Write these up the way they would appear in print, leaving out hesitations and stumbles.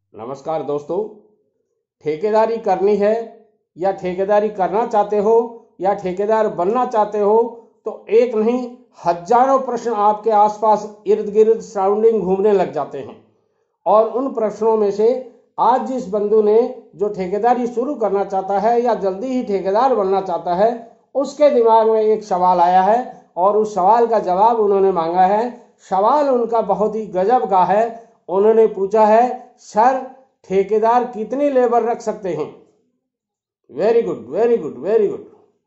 नमस्कार दोस्तों, ठेकेदारी करनी है या ठेकेदारी करना चाहते हो या ठेकेदार बनना चाहते हो तो एक नहीं हजारों प्रश्न आपके आसपास इर्द गिर्द सराउंडिंग घूमने लग जाते हैं। और उन प्रश्नों में से आज जिस बंधु ने जो ठेकेदारी शुरू करना चाहता है या जल्दी ही ठेकेदार बनना चाहता है, उसके दिमाग में एक सवाल आया है और उस सवाल का जवाब उन्होंने मांगा है। सवाल उनका बहुत ही गजब का है। उन्होंने पूछा है, सर ठेकेदार कितनी लेबर रख सकते हैं? Very good, very good, very good.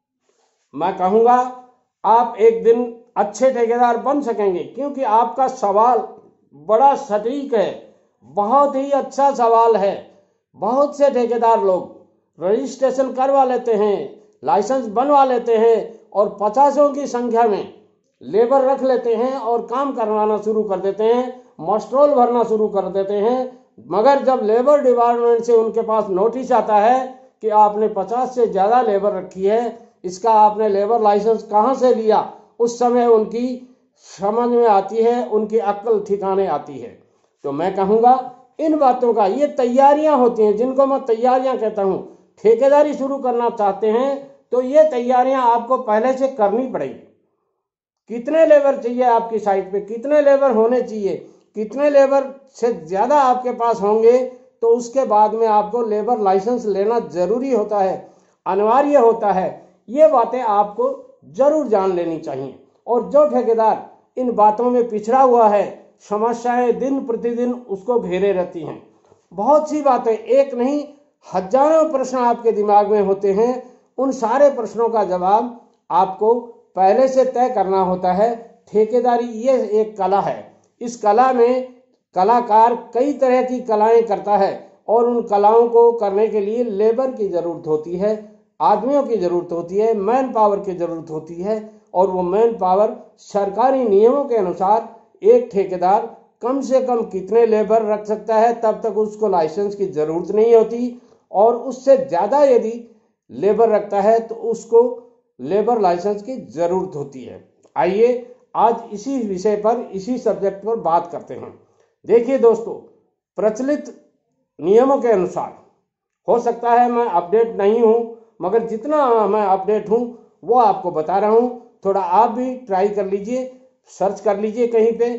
मैं कहूंगा आप एक दिन अच्छे ठेकेदार बन सकेंगे, क्योंकि आपका सवाल बड़ा सटीक है, बहुत ही अच्छा सवाल है। बहुत से ठेकेदार लोग रजिस्ट्रेशन करवा लेते हैं, लाइसेंस बनवा लेते हैं और 50 की संख्या में लेबर रख लेते हैं और काम करवाना शुरू कर देते हैं, मस्ट्रोल भरना शुरू कर देते हैं। मगर जब लेबर डिपार्टमेंट से उनके पास नोटिस आता है कि आपने 50 से ज़्यादा लेबर रखी है, इसका आपने लेबर लाइसेंस कहाँ से लिया, उस समय उनकी समझ में आती है, उनकी अक्ल ठिकाने आती है। तो मैं कहूँगा इन बातों का, ये तैयारियां होती हैं जिनको मैं तैयारियां कहता हूँ। ठेकेदारी शुरू करना चाहते हैं तो ये तैयारियां आपको पहले से करनी पड़ेगी। कितने लेबर चाहिए आपकी साइट पे, कितने लेबर होने चाहिए, कितने लेबर से ज़्यादा आपके पास होंगे तो उसके बाद में आपको लेबर लाइसेंस लेना जरूरी होता है, अनिवार्य होता है। ये बातें आपको जरूर जान लेनी चाहिए। और जो ठेकेदार इन बातों में पिछड़ा हुआ है, समस्याएं दिन प्रतिदिन उसको घेरे रहती हैं। बहुत सी बातें, एक नहीं हजारों प्रश्न आपके दिमाग में होते हैं। उन सारे प्रश्नों का जवाब आपको पहले से तय करना होता है। ठेकेदारी ये एक कला है। इस कला में कलाकार कई तरह की कलाएं करता है और उन कलाओं को करने के लिए लेबर की जरूरत होती है, आदमियों की जरूरत होती है, मैन पावर की जरूरत होती है। और वो मैन पावर सरकारी नियमों के अनुसार एक ठेकेदार कम से कम कितने लेबर रख सकता है, तब तक उसको लाइसेंस की जरूरत नहीं होती। और उससे ज़्यादा यदि लेबर रखता है तो उसको लेबर लाइसेंस की जरूरत होती है। आइए आज इसी विषय पर, इसी सब्जेक्ट पर बात करते हैं। देखिए दोस्तों, प्रचलित नियमों के अनुसार, हो सकता है मैं अपडेट नहीं हूं, मगर जितना मैं अपडेट हूं वो आपको बता रहा हूं। थोड़ा आप भी ट्राई कर लीजिए, सर्च कर लीजिए कहीं पे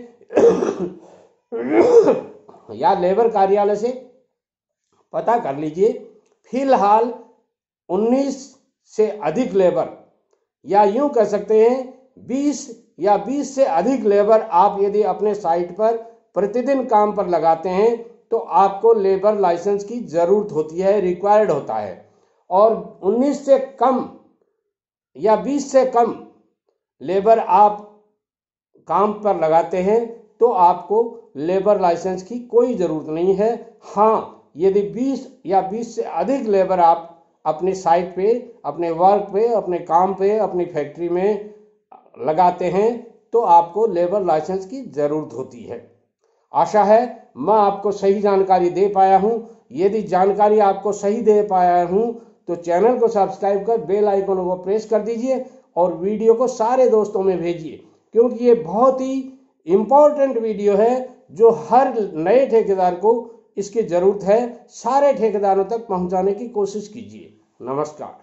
या लेबर कार्यालय से पता कर लीजिए। फिलहाल 19 से अधिक लेबर, या यूं कह सकते हैं 20 या 20 से अधिक लेबर आप यदि अपने साइट पर प्रतिदिन काम पर लगाते हैं तो आपको लेबर लाइसेंस की जरूरत होती है, रिक्वायर्ड होता है। और 19 से कम या 20 से कम लेबर आप काम पर लगाते हैं तो आपको लेबर लाइसेंस की कोई ज़रूरत नहीं है। हाँ, यदि 20 या 20 से अधिक लेबर आप अपने साइट पे, अपने वर्क पे, अपने काम पे, अपनी फैक्ट्री में लगाते हैं तो आपको लेबर लाइसेंस की ज़रूरत होती है। आशा है मैं आपको सही जानकारी दे पाया हूँ। यदि जानकारी आपको सही दे पाया हूँ तो चैनल को सब्सक्राइब कर बेल आइकन को प्रेस कर दीजिए और वीडियो को सारे दोस्तों में भेजिए, क्योंकि ये बहुत ही इम्पोर्टेंट वीडियो है जो हर नए ठेकेदार को इसकी ज़रूरत है। सारे ठेकेदारों तक पहुंचाने की कोशिश कीजिए। नमस्कार।